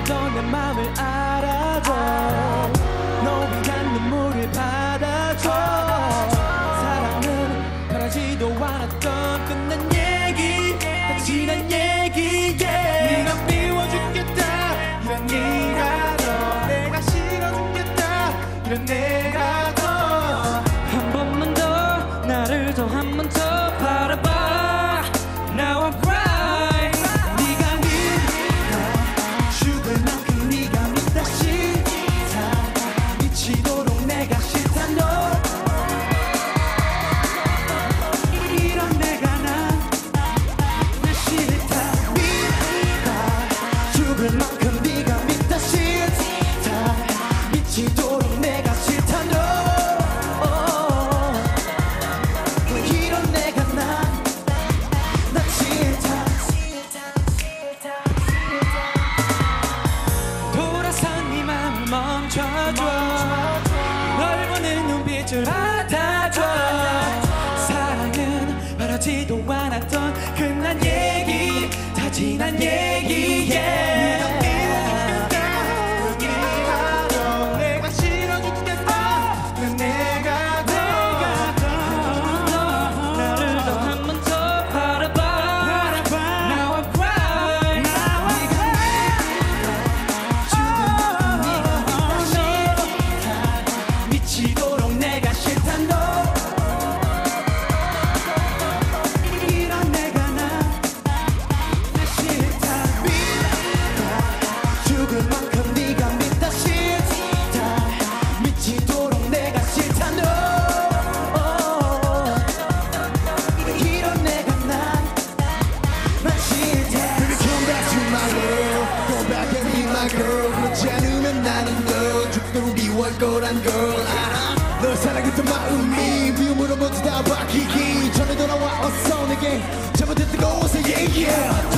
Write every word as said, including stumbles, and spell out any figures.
너 내 맘을 알아줘 너 위한 눈물을 받아줘 사랑은 바라지도 않았던 끝난 얘기 다 지난 얘기 yeah. 네가 미워죽겠다 이런 네가 내가 싫어죽겠다 이런 내가 더 한 번만 더 나를 더 한 번 더 바라봐 Now I'm crying 네가 믿다 죽을 만큼 네가 믿다 싫다 미치도록 내가 싫다 너 이런 내가 난 나 싫다 믿다 죽을 만큼 네가 믿다 싫다 미치도록 내가 싫다 너 멈춰줘 널 보는 눈빛을 받아줘 사랑은 바라지도 않았던 끝난 얘기 다 지난 얘기 yeah. 내가 싫어 죽겠다 내가 더 나를 더 한 번 더 바라봐 Now I'm crying 미치도록 내가 싫다 너 이런 내가 나 나 싫다 믿다 죽을 만큼 네가 믿다 싫다 미치도록 내가 싫다 너 이런 내가 난 난 싫다 Baby come back to my world Go back and be my girl 그렇지 않으면 나는 너 죽도록 미워할 거란 걸 알아 널 사랑했던 마음이 미움으로 모두 다 바뀌기 전에 돌아와 어서 내게 잘못했던 곳에 yeah yeah